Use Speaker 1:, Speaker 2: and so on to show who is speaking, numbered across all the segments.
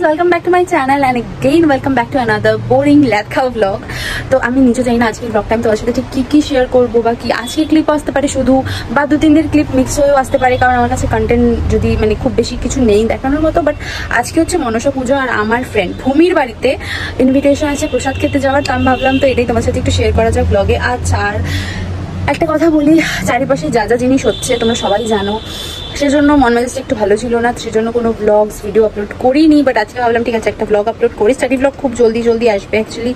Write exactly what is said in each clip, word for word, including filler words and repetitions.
Speaker 1: welcome back to my channel and again welcome back to another boring ladka vlog. তো আমি নিজে জানি না আজকে ব্লগটা আমি তোমার সাথে ঠিক কী কী শেয়ার করবো বা কি আজকে ক্লিপ আসতে পারে শুধু বা দু তিন দিন ক্লিপ মিক্স হয়েও আসতে পারে, কারণ আমার কাছে কন্টেন্ট যদি মানে খুব বেশি কিছু নেই দেখানোর মতো। বাট আজকে হচ্ছে মনসা পুজো আর আমার ফ্রেন্ড ভূমির বাড়িতে ইনভিটেশন আছে প্রসাদ খেতে যাওয়ার। তো আমি ভাবলাম তো এটাই তোমার সাথে একটু শেয়ার করা যাক ব্লগে। আচ্ছা, আর একটা কথা বলি, চারিপাশে যা যা জিনিস হচ্ছে তোমরা সবাই জানো, সেজন্য মন মেজাজটা একটু ভালো ছিল না, সেজন্য কোনো ব্লগস ভিডিও আপলোড করিনি। বাট আজকে ভাবলাম ঠিক আছে একটা ব্লগ আপলোড করি। স্টাডি ব্লগ খুব জলদি জলদি আসবে। অ্যাকচুয়ালি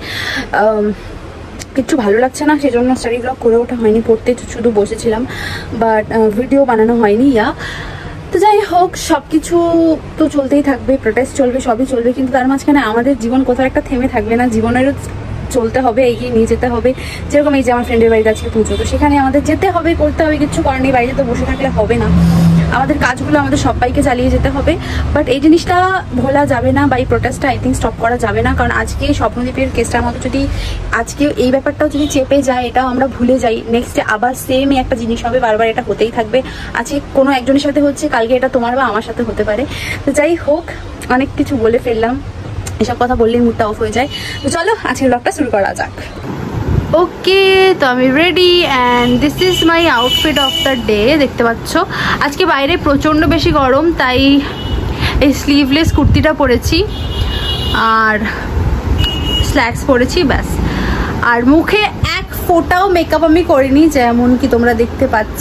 Speaker 1: কিচ্ছু ভালো লাগছে না, সেজন্য স্টাডি ব্লগ করে ওঠা হয়নি, পড়তে শুধু বসেছিলাম, বাট ভিডিও বানানো হয়নি। ইয়া তো যাই হোক, সব কিছু তো চলতেই থাকবে, প্রোটেস্ট চলবে, সবই চলবে, কিন্তু তার মাঝখানে আমাদের জীবন কোথাও একটা থেমে থাকবে না, জীবনেরও চলতে হবে, এগিয়ে নিয়ে যেতে হবে। যেরকম এই যে আমার ফ্রেন্ডের বাড়িতে আজকে পুজো, তো সেখানে আমাদের যেতে হবে, করতে হবে, কিছু করার নেই, বাড়িতে তো বসে থাকলে হবে না, আমাদের কাজগুলো আমাদের সবাইকে চালিয়ে যেতে হবে। বাট এই জিনিসটা ভোলা যাবে না বা এই প্রোটেস্টটা আই থিঙ্ক স্টপ করা যাবে না, কারণ আজকে স্বপ্নদীপের কেসটার মতো যদি আজকে এই ব্যাপারটাও যদি চেপে যায়, এটাও আমরা ভুলে যাই, নেক্সটে আবার সেমই একটা জিনিস হবে, বারবার এটা হতেই থাকবে। আজকে কোনো একজনের সাথে হচ্ছে, কালকে এটা তোমার বা আমার সাথে হতে পারে। তো যাই হোক, অনেক কিছু বলে ফেললাম, এসব কথা বললেই মুডটা অফ হয়ে যায়। তো চলো আজকের ব্লগটা শুরু করা যাক। ওকে, তো আমি ready and this is my outfit of the day. দেখতে পাচ্ছ আজকে বাইরে প্রচণ্ড বেশি গরম, তাই এই স্লিভলেস কুর্তিটা পরেছি আর স্ল্যাক্স পরেছি, ব্যাস। আর মুখে এক ফোঁটাও মেকআপ আমি করিনি, যেমন কি তোমরা দেখতে পাচ্ছ।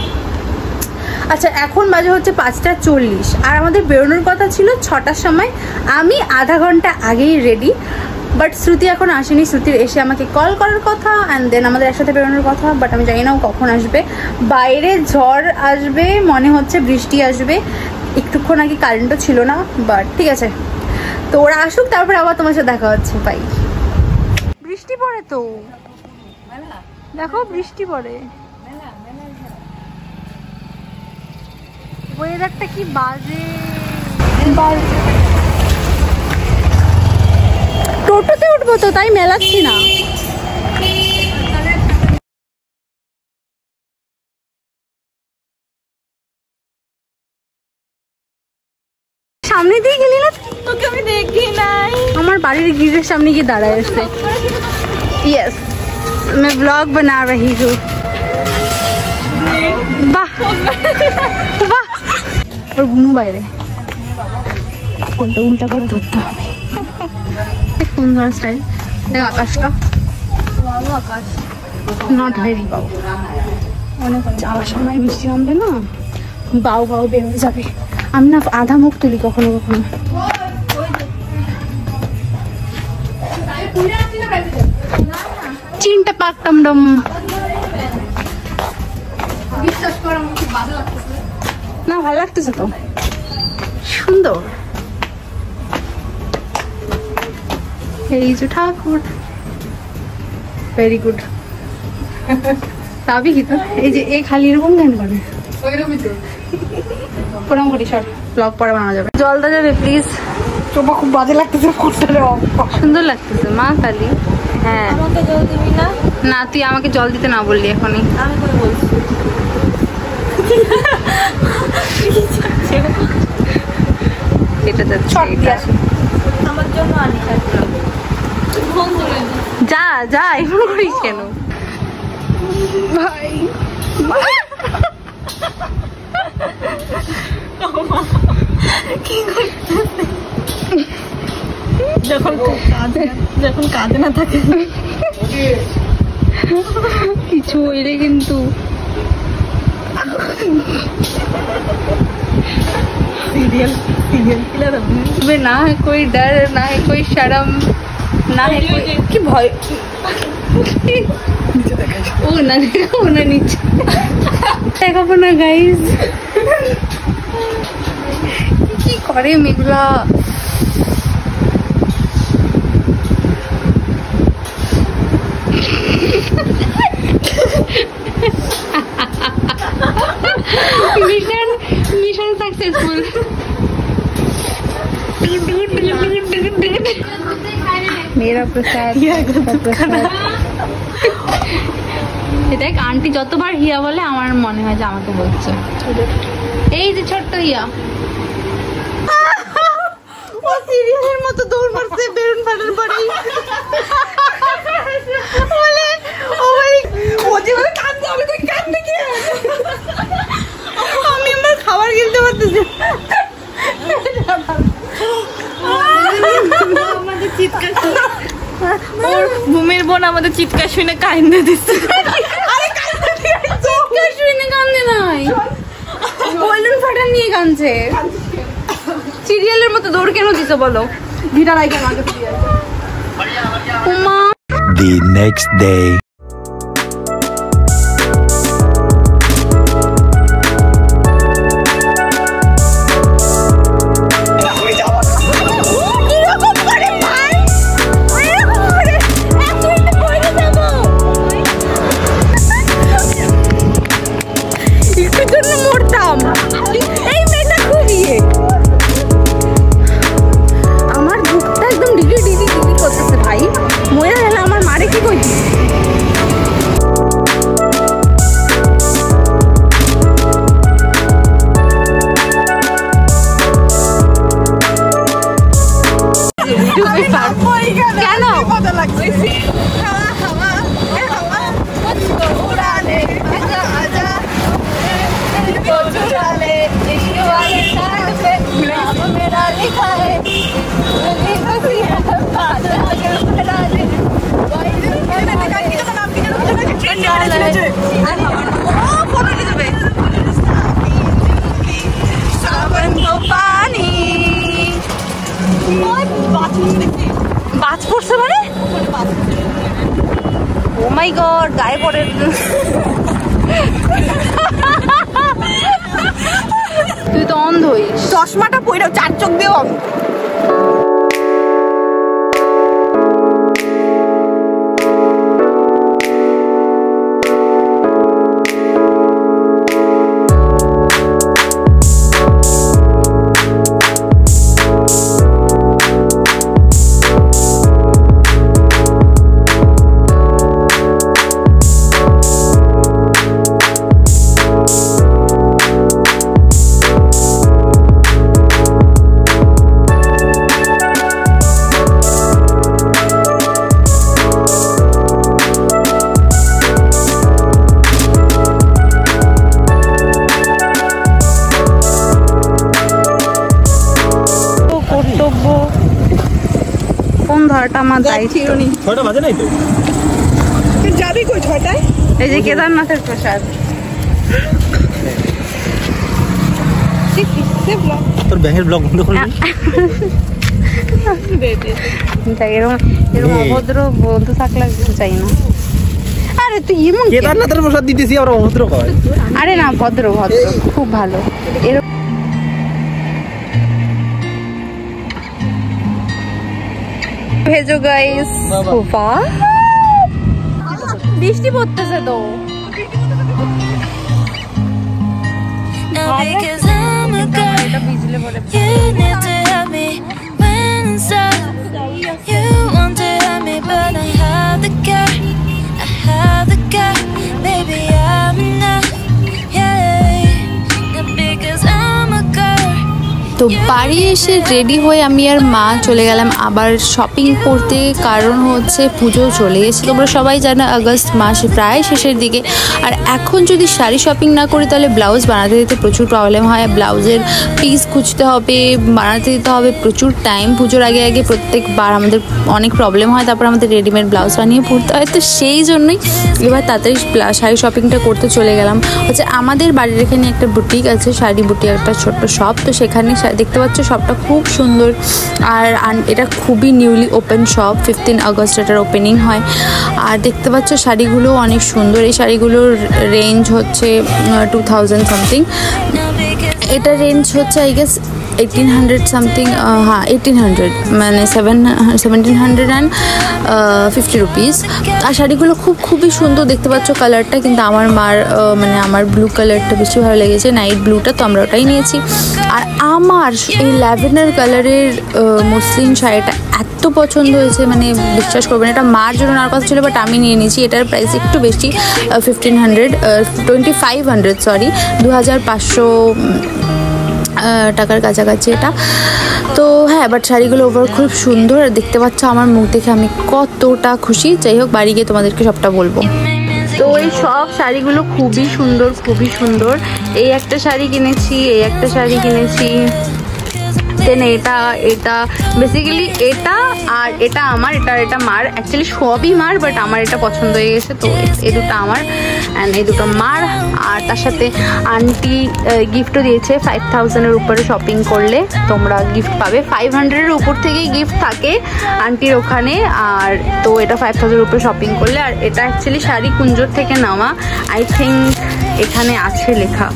Speaker 1: আচ্ছা, এখন বাজে হচ্ছে পাঁচটা চল্লিশ আর আমাদের বেরোনোর কথা ছিল ছটার সময়। আমি আধা ঘন্টা আগেই রেডি, বাট শ্রুতি এখন আসেনি। শ্রুতির এসে আমাকে কল করার কথা অ্যান্ড দেন আমাদের একসাথে বেরোনোর কথা, বাট আমি জানি না ও কখন আসবে। বাইরে ঝড় আসবে মনে হচ্ছে, বৃষ্টি আসবে, একটুক্ষণ আগে কারেন্টও ছিল না, বাট ঠিক আছে। তো ওরা আসুক, তারপরে আবার তোমার সাথে দেখা হচ্ছে। পাই বৃষ্টি পড়ে, তো দেখো বৃষ্টি পড়ে, ওয়েদারটা কি বাজে। টোটোতে উঠবো তো, তাই মেলাচ্ছি না। সামনে দিয়ে গেলি না, তোকে আমি দেখি নাই। আমার বাড়ির গিরের সামনে গিয়ে দাঁড়ায় আসছে। ইয়েস, मैं ব্লগ बना रही हूँ। বাহ বাহ, ওর ঘুমু বাইরে, কোনটা উল্টা করে ধরতে হবে। সুন্দর স্টাইল। দেখ আকাশটা, আকাশ নট ভেরি বাউ, অনেক যাওয়ার সময় বৃষ্টি নামবে না, বাউ বাউ বের হয়ে যাবে। আমি না আধা মুখ তুলি কখনো কখনো। চিনটা পাকতাম ডম। বিশ্বাস কর আমার খুব ভালো লাগতেছে না, ভালো লাগতেছে তো, সুন্দর। এই যে ঠাকুর, ভেরি গুড। তবে কি তো এই যে এ খালি এরকম গান করে, প্রণাম করি, সর ব্লগ পরে বানানো যাবে। জল দা যাবে প্লিজ, চোপা খুব বাজে লাগতেছে, সুন্দর লাগতেছে মা কালী। হ্যাঁ, আমাকে জল দিবি না? না, তুই আমাকে জল দিতে না বললি এখনই। আমি করে বলছি এটা যাচ্ছে, আমার জন্য আনি। যা যা, এমন করিস কেন ভাই? যখন কাঁদে যখন কাঁদে না থাকে কিছু হইলে কিন্তু सीरियल सीरियल किलर में ना है कोई डर, ना है कोई शर्म, ना है कोई কি ভয়। ও না দেখো না, নিচে দেখাবো না গাইজ, কি করে মেঘলা। Mission mission successful. मेरा प्रसाद দেখ আন্টি যতবার হিয়া বলে আমার মনে হয় যে আমাকে বলছে। এই যে ছোট্ট হিয়া,
Speaker 2: সিরিয়ালের মতো দৌড় মারছে বেলুন ফাটার পরেই বলে ও বলে ও যে বলে কাঁদছে আমি কই কাঁদতে কি আমি আমার খাবার গিলতে পারতেছি আমাদের চিৎকার ওর ভূমির বোন আমাদের চিৎকার শুনে কাঁদতে দিচ্ছে আরে কাঁদতে চিৎকার শুনে কাঁদে নাই বেলুন ফাটার নিয়ে কাঁদছে সিরিয়ালের মতো দৌড় কেন দিছো বলো ভিড়া লাগে আমাকে serial Uma
Speaker 3: The next day
Speaker 2: বাজ পড়ছে মানে ও মাই গড গায়ে পড়ে তুই তো অন্ধই চশমাটা পইরাও চার চোখ দিও এই যে কেদারনাথের প্রসাদ
Speaker 3: তোর ব্যাঙের ব্লগ বন্ধ করবি
Speaker 2: এরকম এরকম অভদ্র বন্ধু থাকলে চাই না আরে তুই এমন
Speaker 3: কেদারনাথের প্রসাদ দিতেছি আর অভদ্র কয়
Speaker 2: আরে না ভদ্র ভদ্র খুব ভালো এরকম ভেজো গাইস সোফা বৃষ্টি পড়তেছে তো
Speaker 1: তো বাড়ি এসে রেডি হয়ে আমি আর মা চলে গেলাম আবার শপিং করতে, কারণ হচ্ছে পুজো চলে গেছে। তোমরা সবাই জানো আগস্ট মাস প্রায় শেষের দিকে, আর এখন যদি শাড়ি শপিং না করি তাহলে ব্লাউজ বানাতে দিতে প্রচুর প্রবলেম হয়। ব্লাউজের পিস খুঁজতে হবে, বানাতে দিতে হবে প্রচুর টাইম। পুজোর আগে আগে প্রত্যেকবার আমাদের অনেক প্রবলেম হয়, তারপর আমাদের রেডিমেড ব্লাউজ বানিয়ে পরতে হয়। তো সেই জন্যই এবার তাড়াতাড়ি শাড়ি শপিংটা করতে চলে গেলাম। হচ্ছে আমাদের বাড়ির এখানে একটা বুটিক আছে, শাড়ি বুটিক, একটা ছোট্ট শপ। তো সেখানে দেখতে পাচ্ছ শপটা খুব সুন্দর, আর এটা খুবই newly open shop. Fifteen August এটার ওপেনিং হয়। আর দেখতে পাচ্ছ শাড়িগুলো অনেক সুন্দর। এই শাড়িগুলোর রেঞ্জ হচ্ছে টু থাউজেন্ড সামথিং। এটা রেঞ্জ হচ্ছে I guess eighteen hundred something, হ্যাঁ এইটিন হান্ড্রেড, মানে seven seventeen hundred and fifty rupees. আর শাড়িগুলো খুব খুবই সুন্দর। দেখতে পাচ্ছ কালারটা, কিন্তু আমার মার মানে আমার ব্লু কালারটা বেশি ভালো লেগেছে, নাইট ব্লুটা, তো আমরা ওটাই নিয়েছি। আর আমার এই ল্যাভেন্ডার কালারের মসলিন শাড়িটা এত পছন্দ হয়েছে, মানে বিশ্বাস করবেন। এটা মার জন্য নেওয়ার কথা ছিল, বাট আমি নিয়ে নিয়েছি। এটার প্রাইস একটু বেশি, fifteen hundred twenty five hundred sorry দু হাজার পাঁচশো টাকার কাছাকাছি এটা। তো হ্যাঁ, বাট শাড়িগুলো ওভার খুব সুন্দর। আর দেখতে পাচ্ছ আমার মুখ দেখে আমি কতটা খুশি। যাই হোক, বাড়ি গিয়ে তোমাদেরকে সবটা বলবো। তো এই সব শাড়িগুলো খুবই সুন্দর, খুবই সুন্দর। এই একটা শাড়ি কিনেছি, এই একটা শাড়ি কিনেছি, দেন এটা এটা বেসিক্যালি এটা আর এটা আমার, এটা এটা মার, অ্যাকচুয়ালি সবই মার, বাট আমার এটা পছন্দ হয়ে গেছে। তো এই দুটো আমার অ্যান্ড এই দুটো মার। আর তার সাথে আন্টি গিফটও দিয়েছে। ফাইভ থাউজেন্ডের উপরে শপিং করলে তোমরা গিফট পাবে। ফাইভ হান্ড্রেডের উপর থেকেই গিফট থাকে আন্টির ওখানে। আর তো এটা ফাইভ থাউজেন্ডের উপরে শপিং করলে। আর এটা অ্যাকচুয়ালি শাড়ি কুঞ্জোর থেকে নেওয়া, আই থিঙ্ক এখানে আছে লেখা,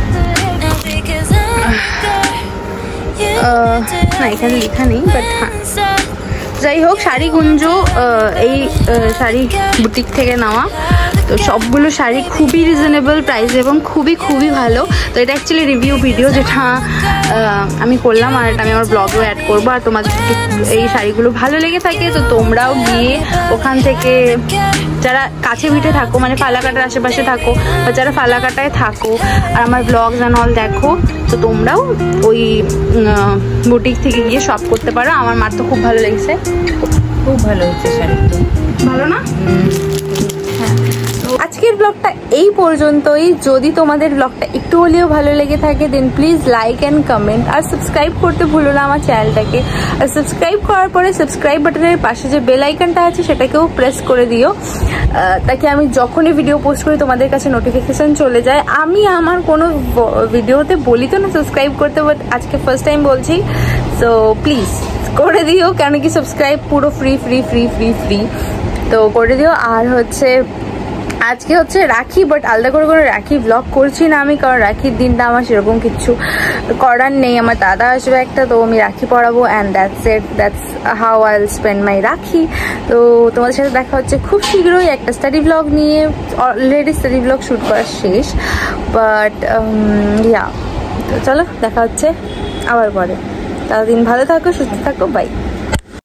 Speaker 1: না এখানে লেখা নেই, বাট হ্যাঁ যাই হোক, শাড়ি কুঞ্জ এই শাড়ি বুটিক থেকে নেওয়া। তো সবগুলো শাড়ি খুবই রিজনেবল প্রাইস এবং খুবই খুবই ভালো। তো এটা অ্যাকচুয়ালি রিভিউ ভিডিও যেটা আমি করলাম, আর এটা আমি আমার ব্লগেও অ্যাড করবো। আর তোমাদের এই শাড়িগুলো ভালো লেগে থাকে তো তোমরাও গিয়ে ওখান থেকে, যারা কাছে পিঠে থাকো মানে ফালাকাটার আশেপাশে থাকো বা যারা ফালাকাটায় থাকো আর আমার ব্লগস অ্যান্ড অল দেখো, তো তোমরাও ওই বুটিক থেকে গিয়ে শপ করতে পারো। আমার মার তো খুব ভালো লেগেছে,
Speaker 2: খুব ভালো হচ্ছে শাড়িটা,
Speaker 1: ভালো না? হ্যাঁ, আজকের ব্লগটা এই পর্যন্তই। যদি তোমাদের ব্লগটা একটু হলেও ভালো লেগে থাকে then please like and comment আর সাবস্ক্রাইব করতে ভুলো না আমার চ্যানেলটাকে। আর সাবস্ক্রাইব করার পরে সাবস্ক্রাইব বাটনের পাশে যে বেল আইকনটা আছে সেটাকেও প্রেস করে দিও, তাকে আমি যখনই ভিডিও পোস্ট করি তোমাদের কাছে নোটিফিকেশান চলে যায়। আমি আমার কোনো ভিডিওতে বলি তো না সাবস্ক্রাইব করতে, বাট আজকে ফার্স্ট টাইম বলছি, সো প্লিজ করে দিও। কেন কি সাবস্ক্রাইব পুরো free free free free free তো করে দিও। আর হচ্ছে আজকে হচ্ছে রাখি, বাট আলাদা করে করে রাখি ব্লগ করছি না আমি, কারণ রাখির দিনটা আমার সেরকম কিছু করার নেই। আমার দাদা আসবে একটা, তো আমি রাখি পরাবো and that's it, that's how I will spend my Rakhi. তো তোমাদের সাথে দেখা হচ্ছে খুব শীঘ্রই একটা স্টাডি ব্লগ নিয়ে। অলরেডি স্টাডি ব্লগ শ্যুট করা শেষ, বাট ইয়া, তো চলো দেখা হচ্ছে আবার পরে। ততদিন ভালো থাকো, সুস্থ থাকো, বাই।